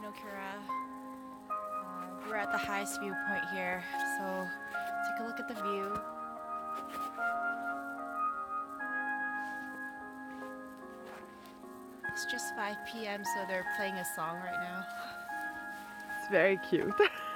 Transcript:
Kinokura. We're at the highest viewpoint here, so take a look at the view. It's just 5 p.m. so they're playing a song right now. It's very cute.